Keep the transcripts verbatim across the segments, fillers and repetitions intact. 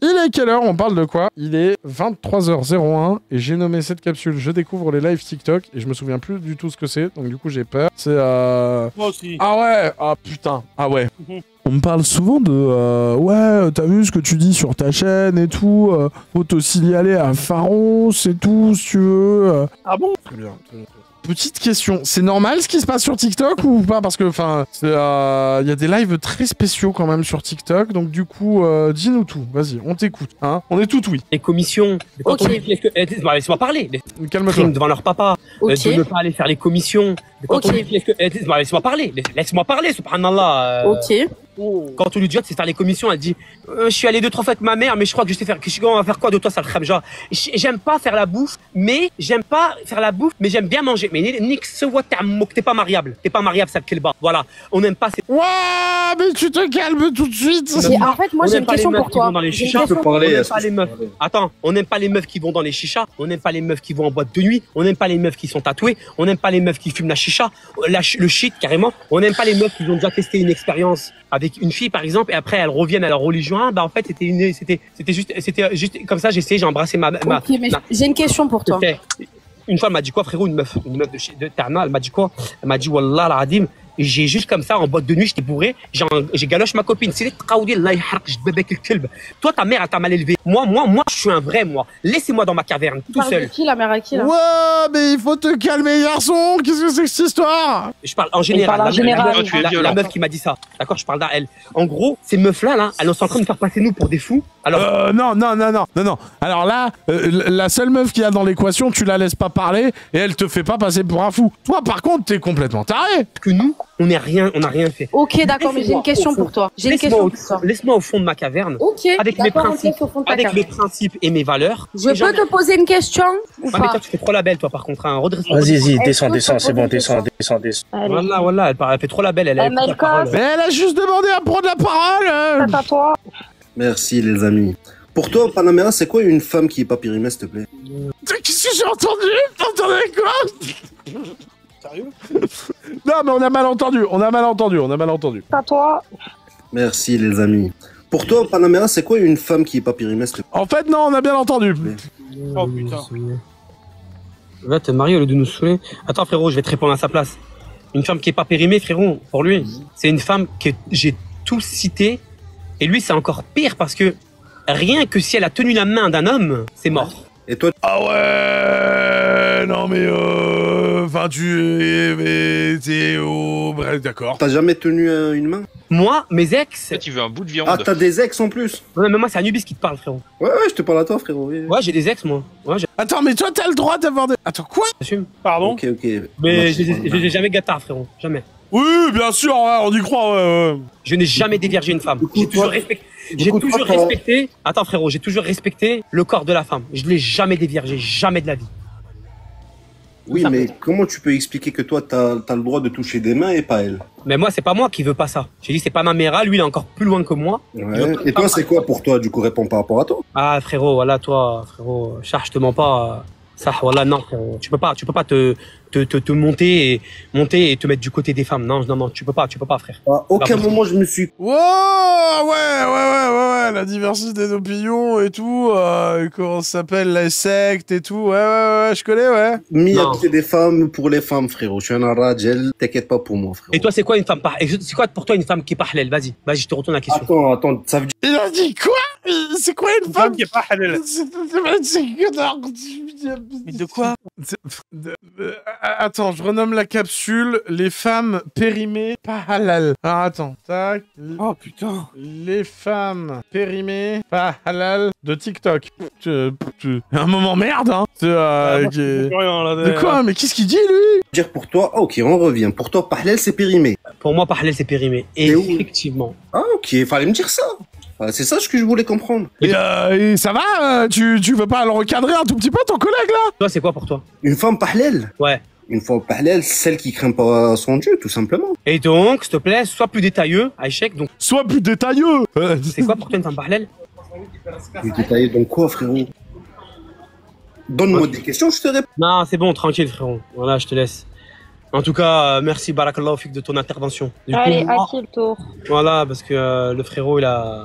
il est quelle heure? On parle de quoi? Il est vingt-trois heures zéro un et j'ai nommé cette capsule Je découvre les lives TikTok et je me souviens plus du tout ce que c'est, donc du coup j'ai peur. C'est euh... Moi aussi. Ah ouais. Ah putain. Ah ouais. On me parle souvent de euh, ouais, t'as vu ce que tu dis sur ta chaîne et tout, euh, faut te signaler à Pharos et tout, si tu veux. euh. Ah bon? Très bien, très bien. Petite question, c'est normal ce qui se passe sur TikTok ou pas? Parce que, enfin, il euh, y a des lives très spéciaux quand même sur TikTok, donc du coup, euh, dis-nous tout, vas-y, on t'écoute, hein? On est tout oui. Les commissions, quand Ok. on dit que... eh, laisse-moi parler. Calme-toi. Crime devant leur papa, Ok. euh, de ne pas aller faire les commissions. Quand Ok. on lui dit que... eh, laisse-moi parler, laisse-moi parler, subhanallah. euh, Ok. Quand on lui dit, c'est faire les commissions, elle dit euh, je suis allé deux trois fois avec ma mère, mais je crois que je sais faire. Que je, on va faire quoi de toi, ça le khamja? J'aime pas faire la bouffe, mais j'aime pas faire la bouffe, mais j'aime bien manger. Mais nique ce voit t'es pas mariable, t'es pas mariable, ça le bas. Voilà, on n'aime pas. Ouah, mais tu te calmes tout de suite. Et en fait, moi, On j'ai n'aime une pas les question meufs pour qui vont toi. dans les J'ai une chichas. question. On parler, n'aime est-ce pas que les je meufs. peux parler Attends, on n'aime pas les meufs qui vont dans les chichas. On n'aime pas les meufs qui vont en boîte de nuit. On n'aime pas les meufs qui sont tatouées. On n'aime pas les meufs qui fument la chicha, la ch- le shit carrément. On n'aime pas les meufs qui ont déjà testé une expérience avec une fille par exemple et après elles reviennent à leur religion. Ah, bah en fait c'était une, c'était, c'était juste, c'était juste comme ça. J'ai essayé, j'ai embrassé ma, ma. Ok, mais ma- j'ai une question pour toi. C'était- Une fois, elle m'a dit quoi, frérot, une meuf, une meuf de, chez- de Terna, elle m'a dit quoi? Elle m'a dit, Wallah, la Hadim, j'ai juste comme ça, en boîte de nuit, j'étais bourré, j'ai, j'ai galoche ma copine. C'est les traoudi, Allah yahrak, je te bébé avec le kelb. Toi, ta mère, elle t'a mal élevé. Moi, moi, moi, je suis un vrai, moi. Laissez-moi dans ma caverne, tout Parle de seul. qui, la mère à qui, là? Ouais, mais il faut te calmer, garçon. Qu'est-ce que c'est que cette histoire? Je parle en général. parle en la, général. la- Tu es la- violent. la meuf qui m'a dit ça. D'accord, je parle d'elle. elle. En gros, ces meufs-là, là, elles sont en train de faire passer nous pour des fous. Alors, Euh, non, non, non, non, non, non. Alors là, euh, la seule meuf qu'il y a dans l'équation, tu la laisses pas parler et elle te fait pas passer pour un fou. Toi, par contre, t'es complètement taré. que nous, on n'est rien, on n'a rien fait. Ok, d'accord, mais j'ai une question pour toi. J'ai une Laisse-moi question au- pour toi. Laisse-moi au fond de ma caverne. Ok, Avec mes d'accord, on te principes, laisse au fond de ta avec mes cave. principes et mes valeurs. Je Et j'en- peux te poser une question ou Ah, mais pas? toi, tu fais trop la belle, toi, par contre. Hein. Redresse- Vas-y, vas-y, Est-ce descends, que descends, je c'est peux bon, poser descends, une descends, descends. Allez. Voilà, voilà, elle, par- elle fait trop la belle. Elle, Eh, elle écoute la Malika. parole. Mais elle a juste demandé à prendre la parole. euh. C'est à toi. Merci, les amis. Pour toi, Panamera, c'est quoi une femme qui est pas périmée, s'il te plaît? Qu'est-ce que j'ai entendu? T'entendais quoi? Sérieux? Non, mais on a mal entendu. On a mal entendu. On a mal entendu. C'est à toi. Merci, les amis. Pour toi, Panamera, c'est quoi une femme qui est pas périmée, s'il te plaît? En fait, non, on a bien entendu. Oh putain. Va te marier au lieu de nous saouler. Attends, frérot, je vais te répondre à sa place. Une femme qui est pas périmée, frérot, pour lui, c'est une femme que j'ai tout cité. Et lui, c'est encore pire parce que rien que si elle a tenu la main d'un homme, c'est mort. Et toi, Ah ouais, non mais euh, enfin tu, mais t'es au, bref, d'accord. t'as jamais tenu euh, une main? Moi, mes ex, En fait, il veut un bout de viande. Ah, t'as des ex en plus? ouais, mais moi, c'est Anubis qui te parle, frérot. Ouais, ouais, je te parle à toi, frérot. oui. Ouais, j'ai des ex, moi. Ouais, Attends, mais toi t'as le droit d'avoir des. Attends quoi? j'assume. Pardon? Ok, ok. Mais je Merci. les ai- je les ai jamais gâtards, frérot. Jamais. Oui, bien sûr, ouais, on y croit. Ouais, ouais. Je n'ai jamais déviergé une femme. J'ai toujours respecté. J'ai Écoute, toujours toi, toi- respecté. Attends, frérot, j'ai toujours respecté le corps de la femme. Je l'ai jamais déviergé, jamais de la vie. Oui, Ça mais peut- comment tu peux expliquer que toi, t'as as le droit de toucher des mains et pas elle? Mais moi, c'est pas moi qui veux pas ça. J'ai dit, c'est pas ma mère. Lui, il est encore plus loin que moi. Ouais. Et toi, c'est quoi pour toi? Du coup, réponds par rapport à toi. Ah, frérot, voilà, toi, frérot, Char, je te mens pas. Ça, voilà, non, frérot. Tu peux pas, tu peux pas te, te, te, te monter et monter et te mettre du côté des femmes. Non, non, non, tu peux pas, tu peux pas, frère. À aucun possible. moment, je me suis. Wow, ouais, ouais, ouais, ouais, ouais, la diversité d'opinions et tout, euh, comment ça s'appelle, la secte et tout, ouais, ouais, ouais, je connais, ouais. mis à Non. côté des femmes pour les femmes, frérot. Je suis un rajel, t'inquiète pas pour moi, frérot. Et toi, c'est quoi une femme par... et C'est quoi pour toi une femme qui est pas halal? Vas-y, vas-y, je te retourne la question. Attends, attends, ça veut dire. Il a dit quoi? C'est quoi une Une femme femme qui est pas halal. C'est c'est- c'est que non, Mais de quoi? C'est- de- euh, Attends, je renomme la capsule les femmes périmées pas halal. Alors attends, tac. Oh putain. Les femmes périmées pas halal de TikTok. Tu- tu- Un moment merde, hein. C'est, euh, Ah, moi, qui je est- comprends rien, là, De quoi? Mais qu'est-ce qu'il dit lui? dire pour toi, ah, ok, on revient. Pour toi, Pahlel, c'est périmé. Pour moi, par halal, c'est périmé. Et Et où effectivement. Ah, ok, fallait me dire ça. Ah, c'est ça ce que je voulais comprendre. Et, euh, et ça va? euh, tu, tu veux pas le recadrer un tout petit peu ton collègue là? Toi, c'est quoi pour toi? Une femme Pahlel. Ouais. Une femme Pahlel, celle qui craint pas son Dieu, tout simplement. Et donc, s'il te plaît, sois plus détailleux, Aïchek. Donc, Sois plus détailleux. Euh, c'est quoi pour toi une femme par halal? Plus détaillé dans quoi, frérot? Donne-moi des questions, je te réponds. Non, c'est bon, tranquille, frérot. Voilà, je te laisse. En tout cas, euh, merci Barakallahu fik de ton intervention. Du coup, Allez, moi- à qui le tour? Voilà, parce que euh, le frérot, il a,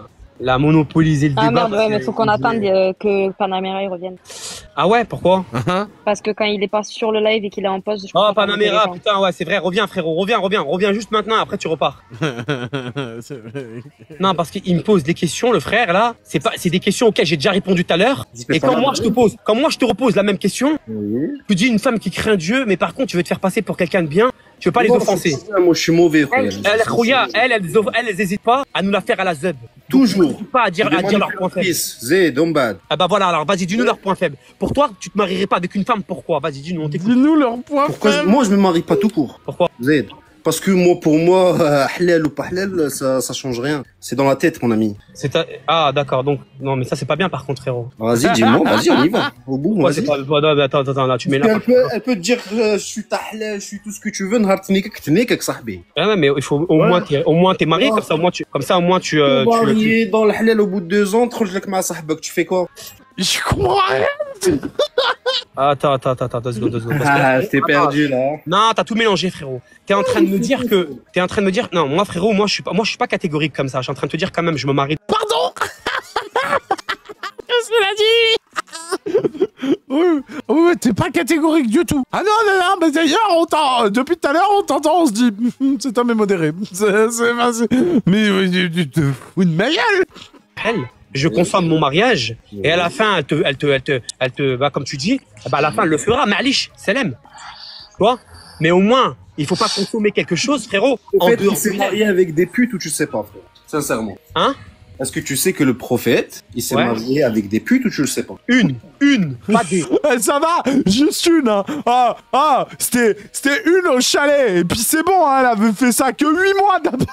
Elle a monopolisé le Ah débat. merde, ouais, mais faut qu'on attende euh, que Panamera il revienne. Ah ouais, pourquoi? Parce que quand il est pas sur le live et qu'il est en pause, je Oh, crois pas Panamera, qu'on putain, ouais, c'est vrai, reviens, frérot, reviens, reviens, reviens juste maintenant, après tu repars. C'est vrai. Non, parce qu'il me pose des questions, le frère, là, c'est pas, c'est des questions auxquelles j'ai déjà répondu tout à l'heure. Et quand moi je te pose, quand moi je te repose la même question, Oui. tu dis une femme qui craint Dieu, mais par contre tu veux te faire passer pour quelqu'un de bien, tu veux pas les Moi, offenser. c'est ça, Moi, je suis mauvais, frère. Elle, elle, Khouya, elle, elle, elle, elles hésitent pas à nous la faire à la zeb. Toujours. Pas à dire, à dire leurs points faibles. Zed, Ombad. Ah bah voilà, alors vas-y, dis-nous leurs points faibles. Pour toi, tu te marierais pas avec une femme, pourquoi? Vas-y, dis-nous, on t'écoute. Dis-nous leur point Pourquoi je- faible. Moi, je me marie pas tout court. Pourquoi? Zed. Parce que moi, pour moi, euh, halal ou pas halal, ça, ça change rien. C'est dans la tête, mon ami. C'est ta- Ah d'accord, donc non mais ça c'est pas bien par contre frérot. Vas-y, dis-moi, vas-y, on y va. Au bout, Pourquoi vas-y. c'est pas... non, mais attends, attends, attends, là, tu mets Parce là. qu'elle peut, elle peut te dire, euh, je suis ta halal, je suis tout ce que tu veux, نهار تنيكك تنيكك صاحبي. Ah ouais, mais il faut au Ouais. moins t'es au moins t'es marié, comme ça au moins tu comme ça au moins tu euh, tu, tu- marié dans le halal au bout de deux ans, تخرج لك مع صاحبك, tu fais quoi? Je comprends rien. Attends, attends, attends, attends, deux secondes, deux secondes. parce que- Ah, t'es perdu, là. Non, t'as tout mélangé, frérot. T'es en train de me dire que, t'es en train de me dire, non, moi, frérot, moi, je suis pas, moi, je suis pas catégorique comme ça. Je suis en train de te dire quand même, je me marie. Pardon. Qu'est-ce qu'il a dit? Oui, oui, oui, t'es pas catégorique du tout. Ah non, non, non, mais d'ailleurs, on t'en- depuis tout à l'heure, on t'entend, on se dit, cet homme est modéré. C'est, c'est, enfin, c'est- mais euh, tu tu te fous de ma gueule. Elle, je consomme mon mariage, et à la fin, elle te, elle te, elle te, elle te, bah, comme tu dis, bah, à la fin, elle le fera, malish, Salem. Tu vois? Mais au moins, il faut pas consommer quelque chose, frérot, En en fait, dehors il s'est du marié avec des putes ou tu sais pas, frère? Sincèrement. Hein? Est-ce que tu sais que le prophète, il s'est Ouais. marié avec des putes ou tu le sais pas? Une, une, pas des. Eh, ça va, juste une, hein. Ah, ah, c'était, c'était une au chalet, et puis c'est bon, hein, elle avait fait ça que huit mois d'abord.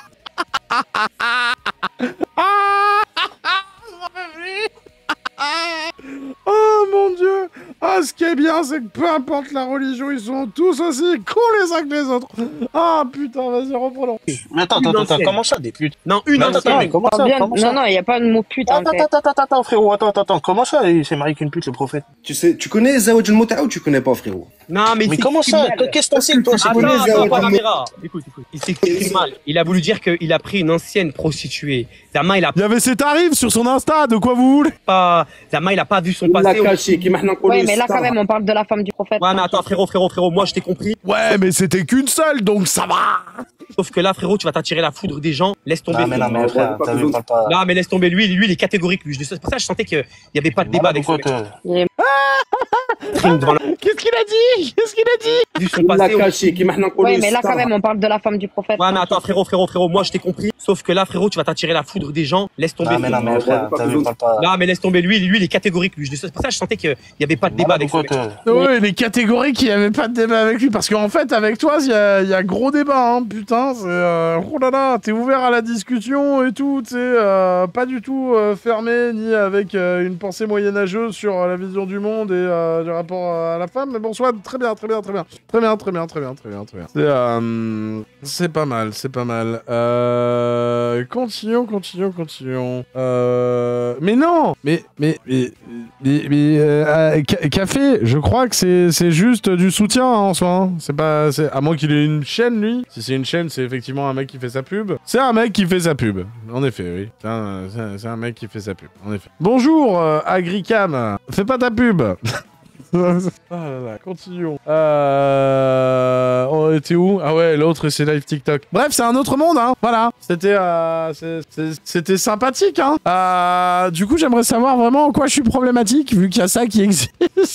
Oh mon dieu. Ah, ce qui est bien, c'est que peu importe la religion, ils sont tous aussi cons les uns que les autres. Ah putain, vas-y, reprenons. Mais attends, Une attends, attends, ancienne. comment ça, des putes? Non, une Mais attends, ancienne. attends, mais comment ça, Bien- comment ça? Non, non, il n'y a pas de mot pute en Attends, fait. attends, attends, attends, frérot, attends, attends, attends, comment ça, il s'est marié avec une pute, le prophète? Tu sais, tu connais Zawaj al-Mut'a ou tu connais pas, frérot? Non, mais, Mais c'est comment écrit ça? mal. Qu'est-ce que t'en sais, toi? C'est Attends, connais attends, Zawad pas la al- caméra. Écoute, écoute. Il s'est écrit mal. Il a voulu dire qu'il a pris une ancienne prostituée. Zama, il a Il y avait ses tarifs sur son Insta, de quoi vous voulez? pas, Zama, il a pas vu son La passé. caché, qui maintenant Ouais, mais là quand même, on parle de la femme du prophète. Ouais, mais attends, frérot, frérot, frérot, moi, je t'ai compris. Ouais, mais c'était qu'une seule, donc ça va. Sauf que là, frérot, tu vas t'attirer la foudre des gens. Laisse tomber. Non, mais non, mais frère, t'as vu, parle pas. Non, mais laisse tomber. Lui, lui, il est catégorique, lui. C'est pour ça que je sentais qu'il y avait pas de débat avec Pourquoi son te- Il est- crime devant la Qu'est-ce qu'il a dit? Qu'est-ce qu'il a dit? vu son La passé. caché, qui maintenant Ouais, mais là quand même, on parle de la femme du prophète. Ouais, mais attends, frérot, frérot, frérot, moi, je t'ai compris. Sauf que là, frérot, tu vas t'attirer la foudre des gens. Laisse tomber. Non, mais non, mais frère, t'as vu, parle pas. Non, mais laisse tomber. Lui, lui, il est catégorique, lui. C'est pour ça que je sentais qu'il y avait pas de débat avec son Pourquoi mec. te- Ouais, il est catégorique, il n'y avait pas de débat avec lui. Parce qu'en fait, avec toi, il y a, il y a gros débat, hein, putain. C'est. Euh, oh là là, t'es ouvert à la discussion et tout, tu sais. Euh, pas du tout euh, fermé, ni avec euh, une pensée moyenâgeuse sur euh, la vision du monde et euh, du rapport à la femme. Mais bon, soit, très bien, très bien, très bien. Très bien, très bien, très bien, très bien, très bien. C'est euh, c'est pas mal, c'est pas mal. Euh, continuons, continuons, continuons. Euh, mais non, mais, mais, mais, mais, mais, euh, Ca- Café, je crois que c'est c'est juste du soutien hein, en soi. Hein. C'est pas, c'est à moins qu'il ait une chaîne lui. Si c'est une chaîne, c'est effectivement un mec qui fait sa pub. C'est un mec qui fait sa pub. En effet, oui. C'est un, c'est un- c'est un mec qui fait sa pub. En effet. Bonjour, euh, Agricam. Fais pas ta pub. Ah là là, continuons. Euh... On était où? Ah ouais, l'autre c'est live TikTok. Bref, c'est un autre monde, hein. Voilà. C'était, euh... c'est- c'est- c'était sympathique, hein. Euh... Du coup, j'aimerais savoir vraiment en quoi je suis problématique, vu qu'il y a ça qui existe.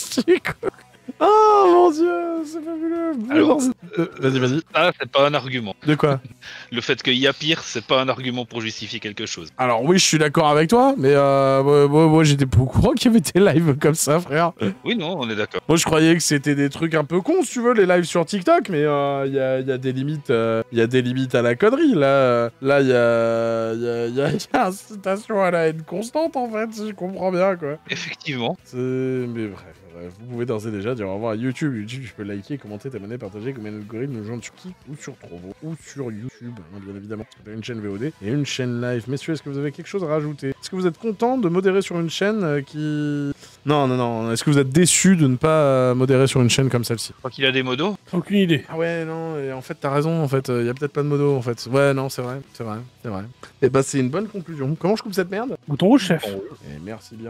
Oh mon dieu, c'est fabuleux. Alors, Euh, vas-y, vas-y. Ça, c'est pas un argument. De quoi? Le fait qu'il y a pire, c'est pas un argument pour justifier quelque chose. Alors oui, je suis d'accord avec toi, mais euh, moi, moi, moi, j'étais pas au courant qu'il y avait des lives comme ça, frère. Oui, non, on est d'accord. Moi, je croyais que c'était des trucs un peu cons, si tu veux, les lives sur TikTok, mais il euh, y, a, y a des limites, il euh, y a des limites à la connerie. Là, euh, là, il y a, y a, y a, y a incitation à la haine constante, en fait, si je comprends bien, quoi. Effectivement. C'est... Mais bref. Bref, vous pouvez d'ores et déjà dire au revoir à YouTube. YouTube, je peux liker, commenter, t'abonner, partager, comme un algorithme, nous joindre sur Kik ou sur Trovo ou sur YouTube, hein, bien évidemment. Parce qu'il y a une chaîne V O D et une chaîne live. Messieurs, est-ce que vous avez quelque chose à rajouter? Est-ce que vous êtes content de modérer sur une chaîne euh, qui Non, non, non. Est-ce que vous êtes déçu de ne pas euh, modérer sur une chaîne comme celle-ci? Je crois qu'il a des modos. Aucune idée. Ah ouais, non, et en fait, t'as raison, en fait. Il y a peut-être pas de modo, en fait. Ouais, non, c'est vrai, c'est vrai, c'est vrai. Et bah, c'est une bonne conclusion. Comment je coupe cette merde? Bouton rouge, chef. Et merci bien.